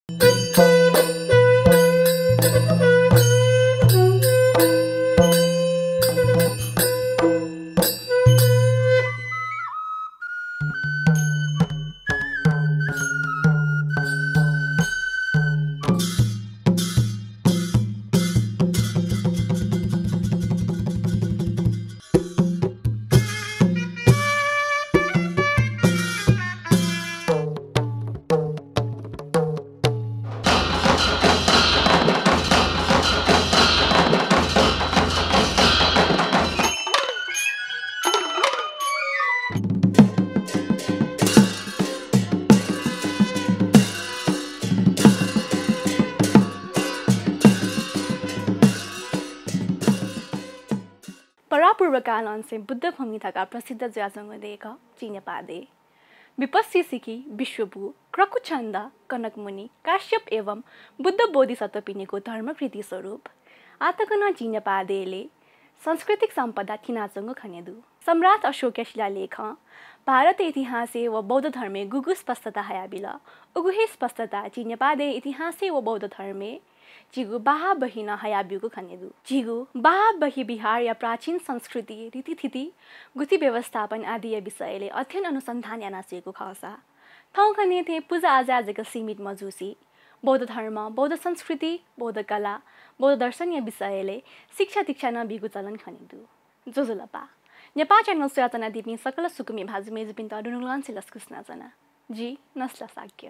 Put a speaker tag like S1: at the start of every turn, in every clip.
S1: परापूर्वकाल से बुद्ध भूमिका प्रसिद्ध ज्याजंग देख चिन्ह पादे विपस्सी सिकी विश्वभू क्रकुछन्द कनकमुनि काश्यप एवं बुद्ध बोधिसत्व पिनेको धर्मकृति स्वरूप आतकन चिन्ह पादेले सांस्कृतिक सम्पदा थिनाचंग खनेदु सम्राट अशोक शिलालेख भारत इतिहासे व बौद्ध धर्मे गुगु स्पष्टता हयाबिल उगुहे स्पष्टता चिन्ह पादे इतिहासे व बौद्ध धर्मे जिगु बाहा बहिन हयाबिगु खनेदु जिगु बाहा बहि बिहार या प्राचीन संस्कृति रीतिथिति गुथि व्यवस्थापन आदि विषयले अध्ययन अनुसन्धान यानासिएको खसा ठाउँ खने थे पूजा आजाको सीमित मजुसी बौद्ध धर्म बौद्ध संस्कृति बौद्ध कला बौद्ध दर्शन या विषयले शिक्षा दीक्षा नबिगु चलन खनेदु जोजुलपा नेपाल च्यानल सुयाचना दिपि सकल सुकुमी भाजु मेजुपिन तडुनुलान सिलस कृष्णजना जी नस्ल साक्य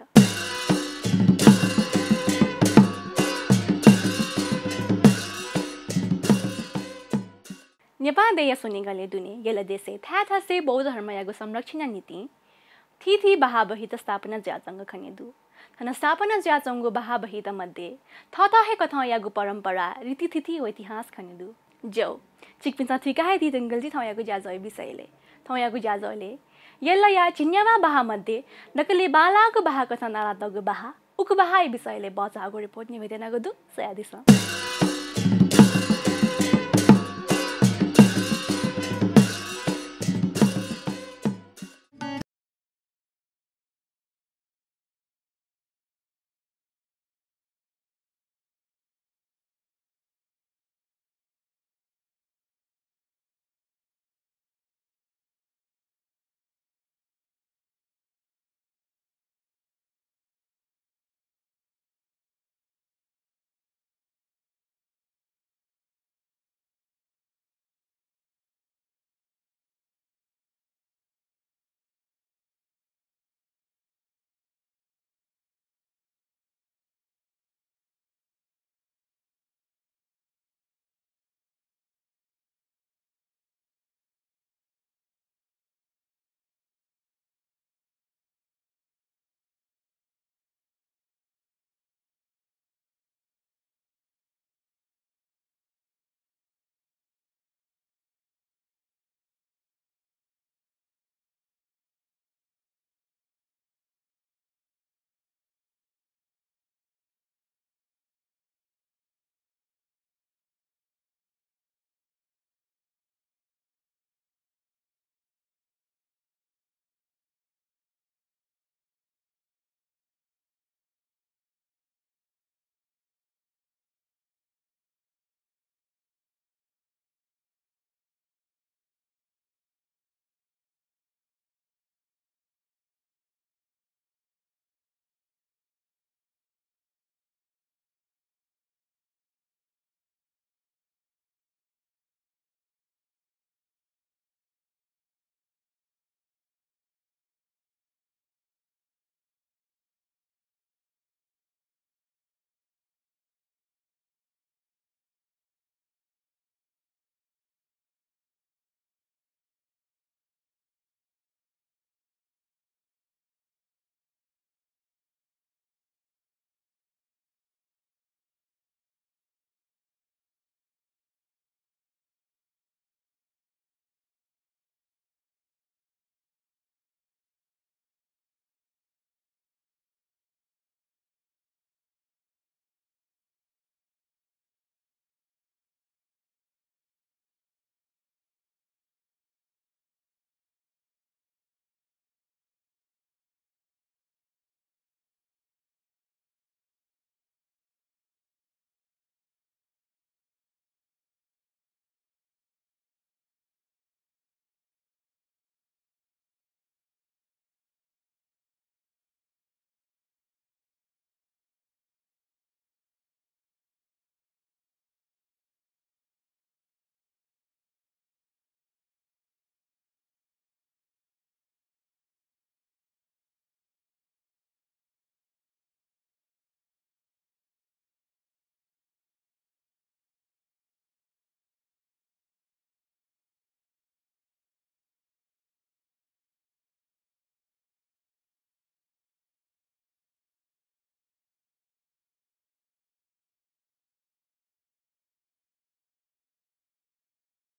S1: नेपाल देय सुनिगले दुने गेल देशे थासे बौद्ध धर्म यागु संरक्षण नीति थी बहाबहित स्थापना ज्याचंग खनेदु थन स्थापना ज्याचंगु बहाबहित मध्ये थथहे कथा यागु परम्परा रीतिथिति व इतिहास खनेदु जो चिकपिन थिकाहे दि जंगलजी थयागु ज्याजय विषयले थयागु ज्याजले यल्ला या चिन्यावा बहा मध्ये नकले बालागु बहा कथा नारातगु बहा उकु बहा विषयले बचागु रिपोर्ट निवेदन गदु सयादिस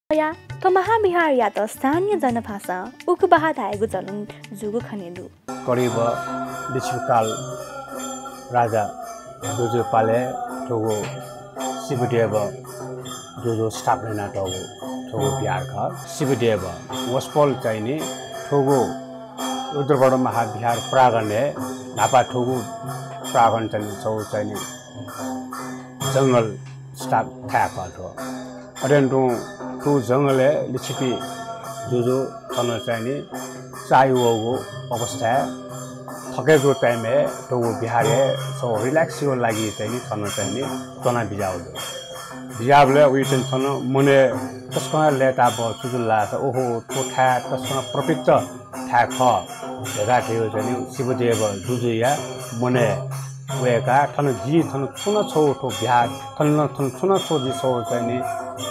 S1: या तो महाबिहार या तो स्थानीय जनभाषा उकुबाहा थाएको चलन जुगु खनेदु
S2: करिब विश्वकाल राजा जोजो पाले ठोगो शिवदेव जोजो स्थापना टोगो ठोगो बिहार का शिवदेव वस्पल चाहिने ठोगो रुद्रबर्ण महाबिहार प्रागण्य नापा ठोगो प्रागण चाहिने जंगल स्टाप थाहा ठो अरेन्टो ठो जंगल लिचिपी जोजो थन चाहिने चायुको अवस्था थकेको टाइम ठोगो बिहार सो रिल्याक्स लागि चाहिँ थन चाहिने तना बिजाबले उयो चाहिँ थन मने त्यसमा लेटा ब सुजुल्ला ओहो ठोठा त्यसमा प्रपिक्त ठा ख हेरा थियो चाहिँ शिवदेव जुजुया मने वेका थन जी थन छुन छौ ठो बिहार थन छुन छौ जी छौ चाहिँ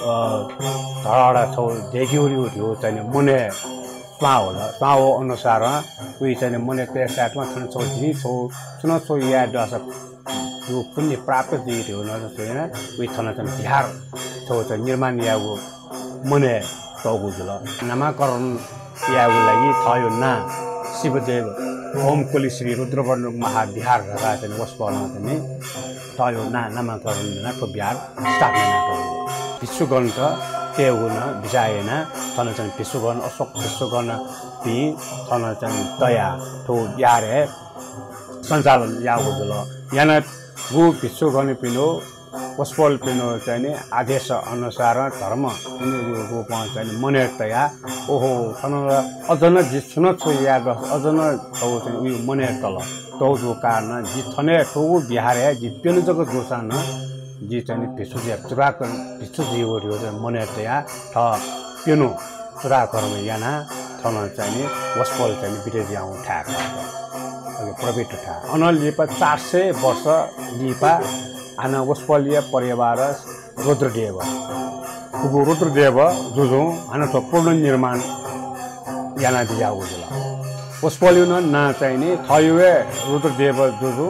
S2: धडा छौ देखिउरी उठ्यो चाहिँ मने स्वाहो अनुसार उयो चाहिँ मने त्यसमा थन छौ जी छौ छुन छौ या दस जो पुण्य प्राप्त दियो न होइन उयो थन चाहिँ बिहार छौ चाहिँ निर्माण यागो मने तगु जुल नामकरण यागो लागि थयो ना शिवदेव ओम कुली श्री रुद्रवर्ण महाबिहार रगा चाहिँ वस्पलमा चाहिँ थयो ना नामकरण ना को बिहार स्थापना गर्यो विश्वगण त तेगुन बिजाएन थन चाहिँ विश्वगण अशोक विश्वगण पि थन चाहिँ तया ठो यारे सञ्चालन यागो जुल याना गु विश्वगण पिनो वस्पल पिनो चाहिँ आदेश अनुसार धर्म उनीहरुको चाहिँ मनेतया ओहो थन अझन जि छुन छु या अझन छौ चाहिँ उयो मने तल तौजो कारण जि थने ठो बिहार जि पेन जग जोसान जि चाहिँ विश्वजिया चुराक विश्वजियो चाहिँ मनेतया थ पेनो चुराकर्म याना थन चाहिँ वस्पल चाहिँ विदेश आउँ ठा प्रविट ठा अनलिपा 400 वर्ष लिपा आना वस्पलीय परिवार रुद्रदेव रुद्रदेव जुजु आना तो पूर्ण निर्माण याना दिया उजला वस्पलीय ना चाहिने थयुए रुद्रदेव जुजु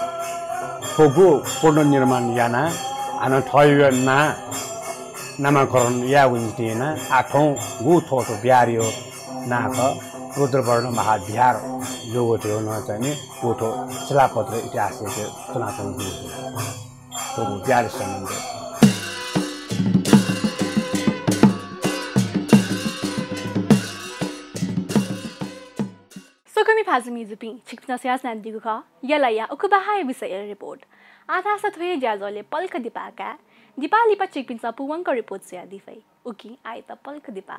S2: फोगु पूर्ण निर्माण याना आना थयुए ना नामकरण या उन्तिना आठौं गु थोटो ब्यारियो नाख रुद्रवर्ण महाबिहार जोगो थियो न चाहिने उठो शिलापत्र इतिहास के सनातन दियो तो बिहार सम्बन्ध
S1: सोकमी फाजुमी जुपी छिक्न स्यास नादिगु ख यलाया उकुबाहाय विषय रिपोर्ट आधा सथवे ज्याजले पल्क दिपाका दिपाली पचिक पिन्छ पुवंक रिपोर्ट स्या दिफै उकी आइ त पल्क दिपा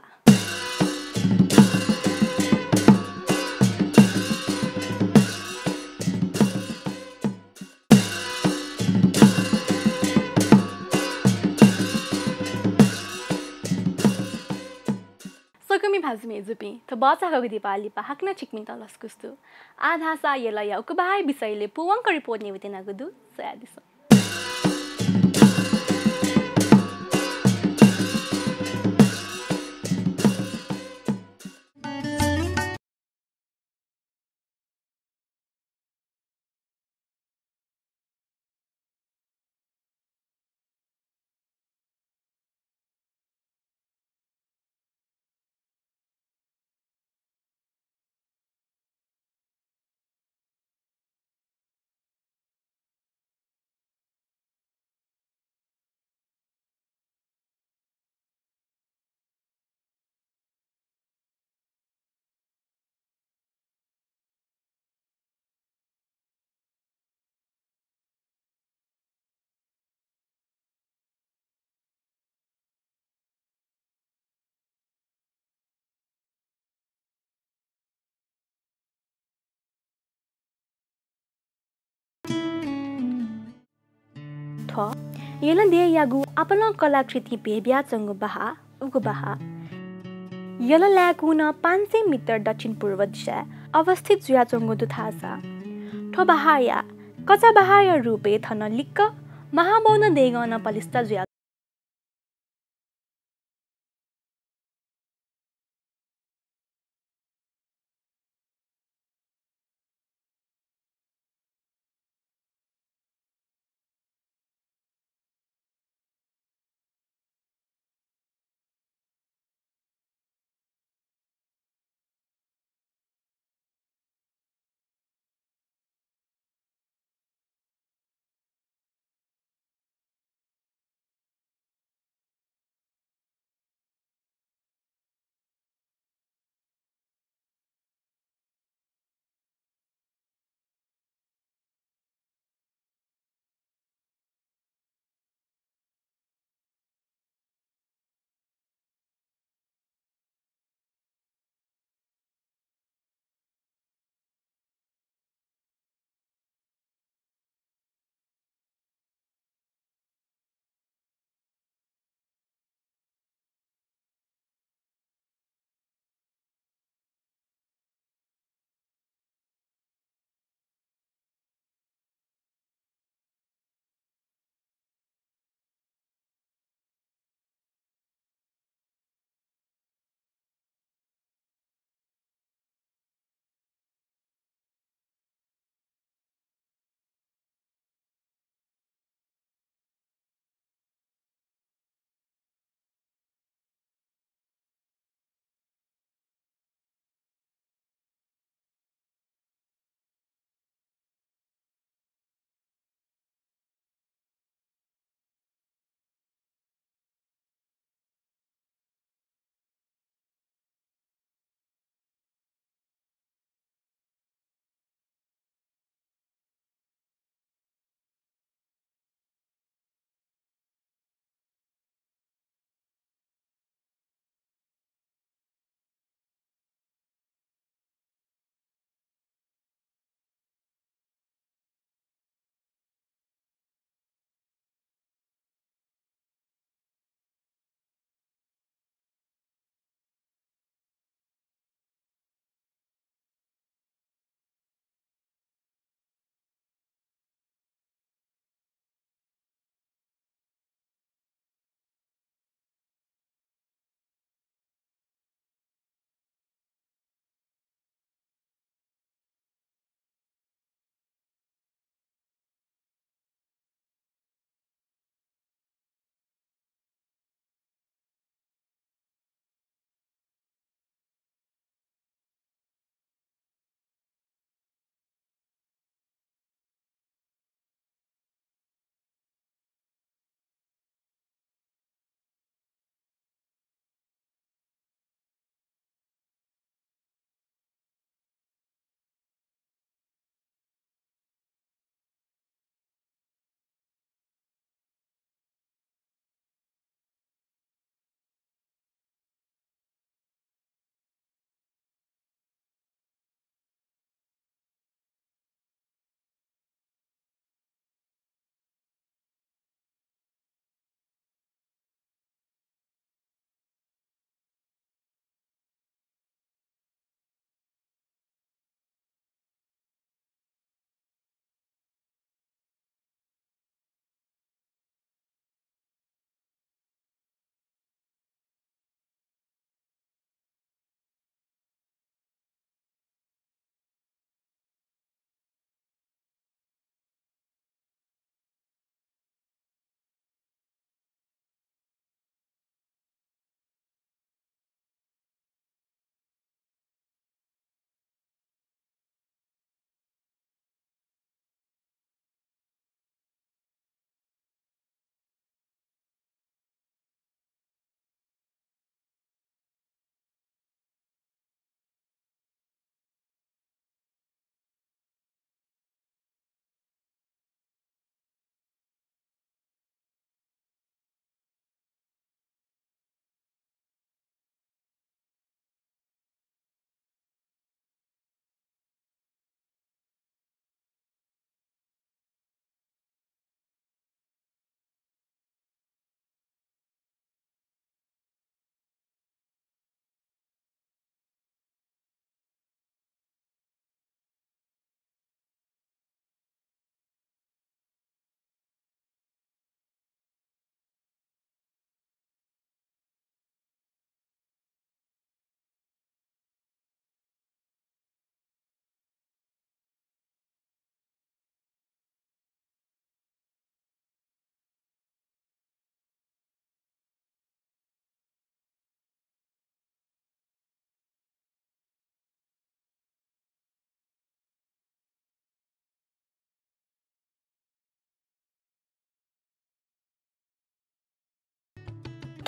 S1: सोकमी भाजुमी जुपी त बचाको दिपाली पहाक्न छिकमिन तलस कुस्तु आधा सा यलाया उकुबाहाय विषयले पुवंक रिपोर्ट निवेदन गुदु स्या दिस येलन दे यागु अपना कलाकृति बेब्या चंगु बहा उगु बहा यल ल्यागु न 500 मिटर दक्षिण पूर्व दिशा अवस्थित जुया चंगु दुथासा ठो बहाया कचा बहाया रूपे थन लिक्क महाबौन देगन पलिस्ता जुया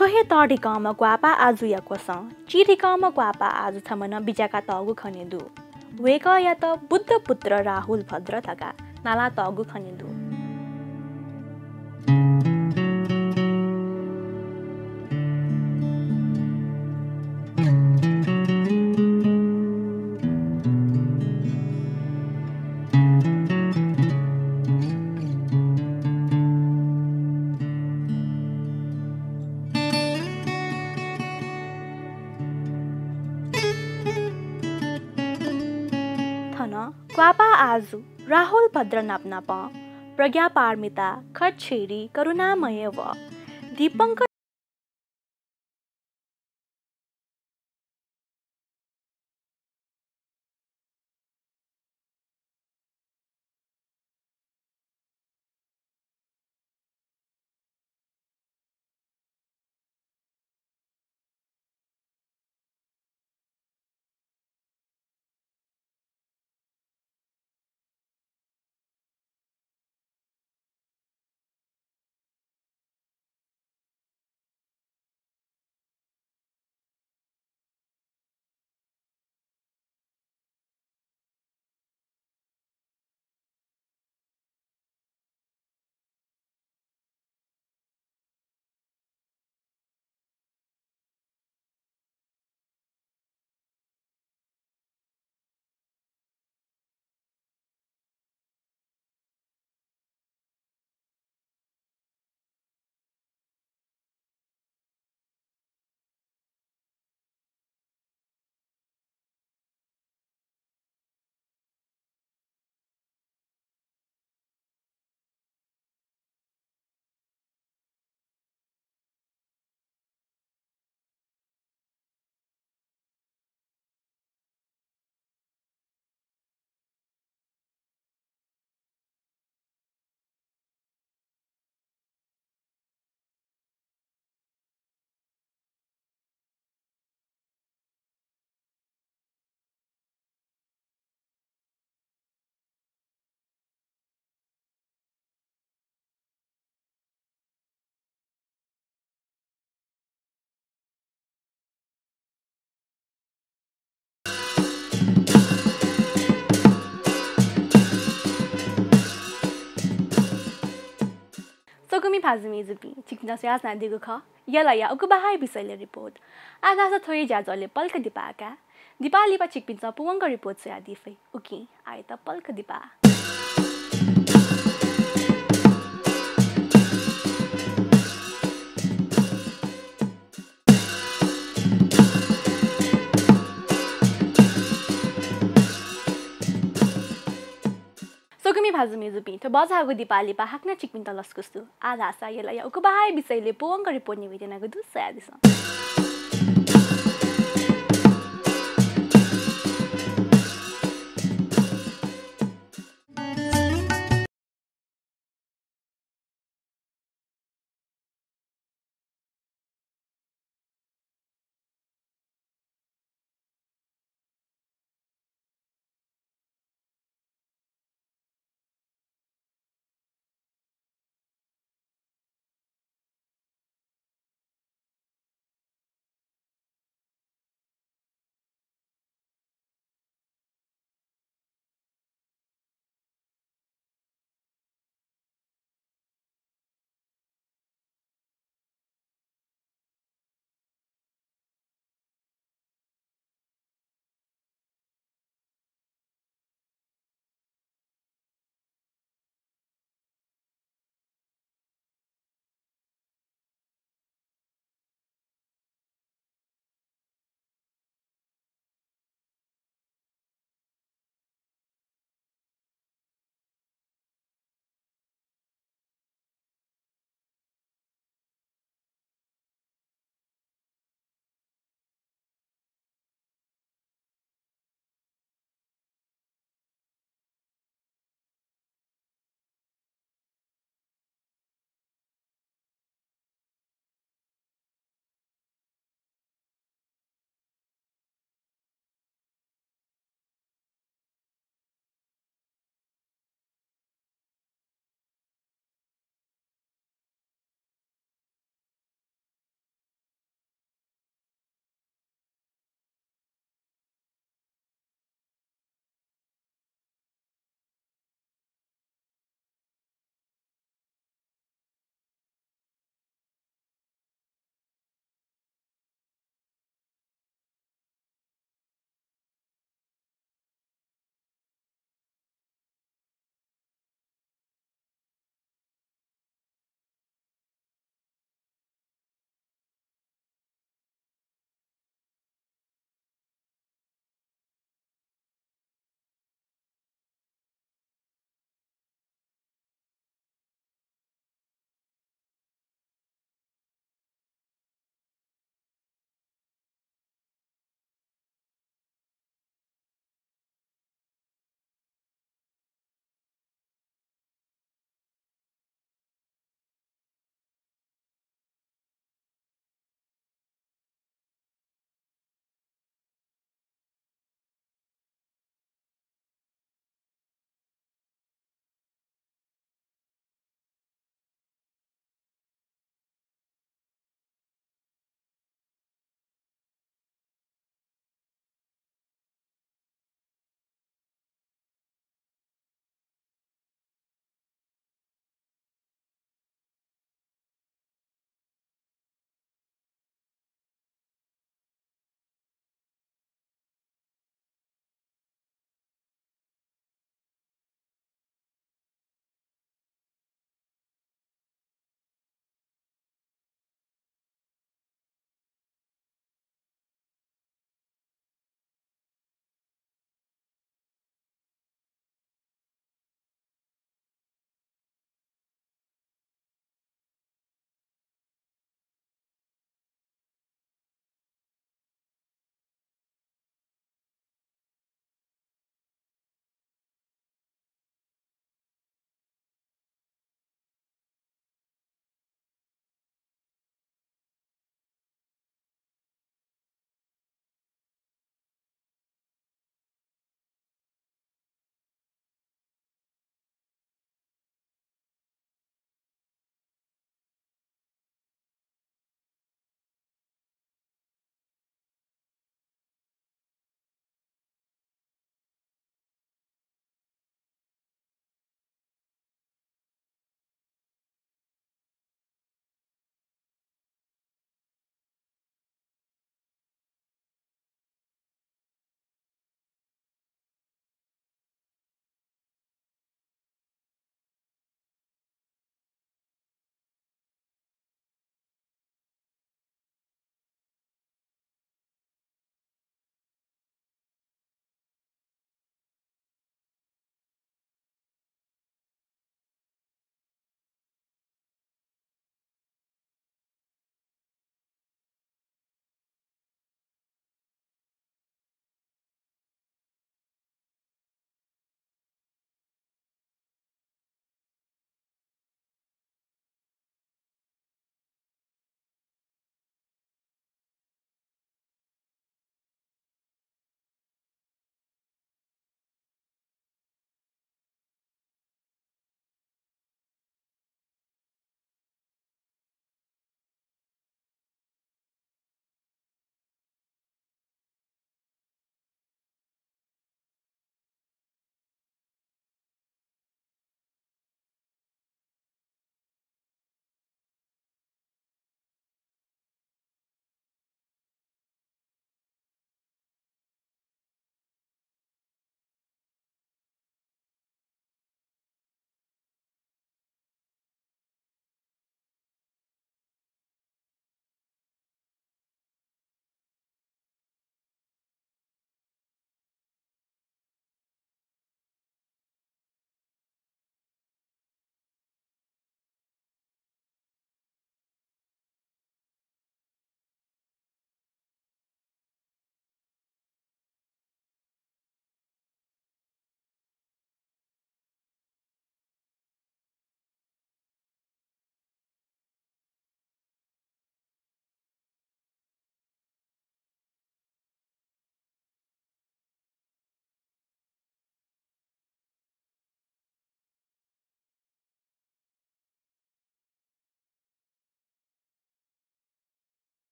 S1: ठोहे तडिकामा ग्वापा आजु याकोसं चिरिकामा ग्वापा आजु थमन बिजाका तगु खनेदु वेक या त बुद्ध पुत्र राहुल भद्र थका नाला तगु खनेदु ग्वापा आजु राहुल भद्र नाप्नाप प्रज्ञा पारमिता खच्छेरी करुणामय व Dipankar Sokumi Pazumi Zupi, Chicknasias Nadiguka, Yalaya, Ukubahai Bisale report. Agasa Tori Jazole, Polka Dipaka, Dipalipa Chickpinsa, Puanga report Sayadife, Uki, Aita Polka Dipa. Sokumi Pazumi Zupi, to Bazago Dipalipa, Hakna Chickpinta Laskustu, Agasa Yalaya, Ukubahai Bisale, Puanga report Nivitanagudu Sayadison.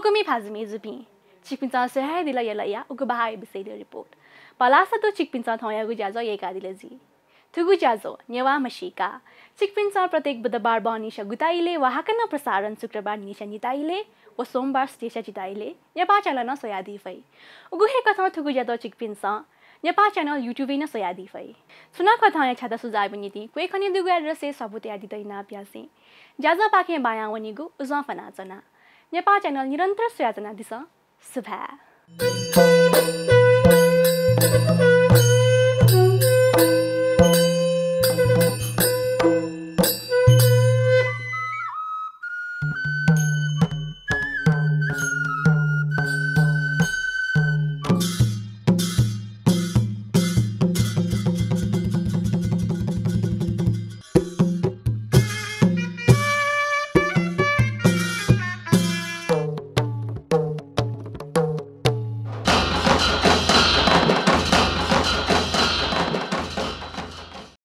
S1: Pokumi Pazmi Zupi. Chickpinsa Sahai de la Yalaya, Ukubahai beside the report. Palasa to Chickpinsa Toya Gujazo Yekadilazi. Tugujazo, Newa Mhasika. Chickpinsa protect but the Barbonisha Gutaile, Wahakana Prasaran Sukrabar Nisha Nitaile, or Sombar Station Chitaile, Yapa Chalana Soyadi Fai. Uguhekata Tugujato Chickpinsa. Nepa channel YouTube na soyadi fai. Suna kathanya chata suzai buniti, kwe khani dugu address se sabuti adi ta ina pyasi. Jaza pakhe bayang wanigu uzwa fana chana. Nepa channel nirantar soyadana disa subha.